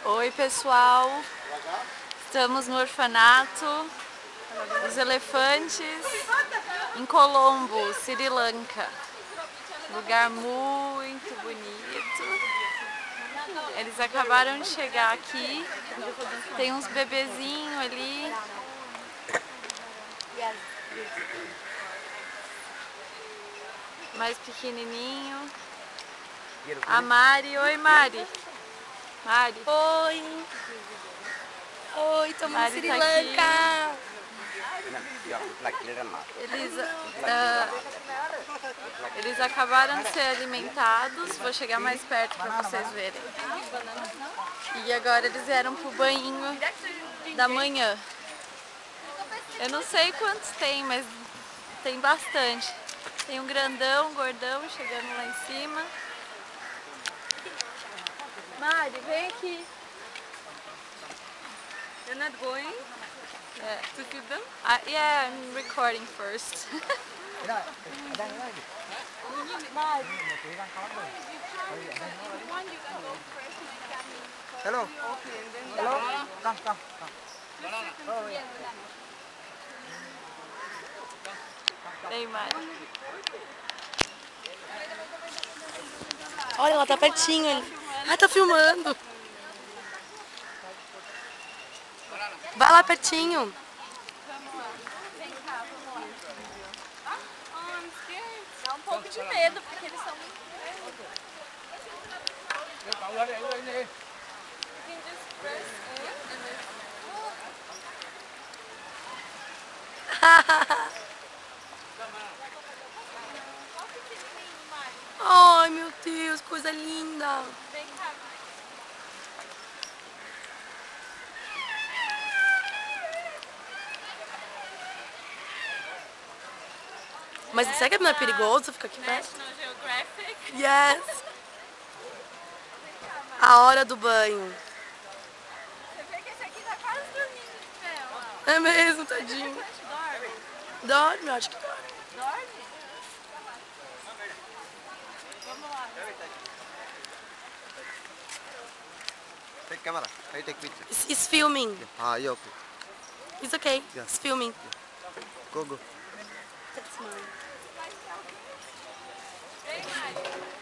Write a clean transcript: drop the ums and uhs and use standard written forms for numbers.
Oi pessoal, estamos no orfanato dos elefantes em Colombo, Sri Lanka. Lugar muito bonito. Eles acabaram de chegar aqui, tem uns bebezinhos ali. Mais pequenininho. A Mari, oi Mari. Mari. Oi! Oi, estamos no Sri Tá Lanka! Eles acabaram de ser alimentados, vou chegar mais perto para vocês verem. E agora eles vieram pro banhinho da manhã. Eu não sei quantos tem, mas tem bastante. Tem um grandão, um gordão chegando lá em cima. Mari, vem aqui. You're not going to feed them? Yeah, I'm recording first. Hello. Hello. Come. Vem, Mari. Olha, ela tá pertinho ali. Ai, tá filmando. Vai lá pertinho. Dá um pouco de medo, porque eles são muito Ai, meu Deus, coisa linda. Vem cá. Mas será que não é perigoso ficar aqui perto? National Geographic. Yes! A hora do banho. Você vê que esse aqui tá quase dormindo de pé, ó. É mesmo, tadinho. Dorme? Dorme, eu acho que dorme. Dorme? Vamos lá. Take camera. I take picture. It's filming. Yeah, okay. It's okay. Yeah. It's filming. Go. That's mine. Vem, Mari.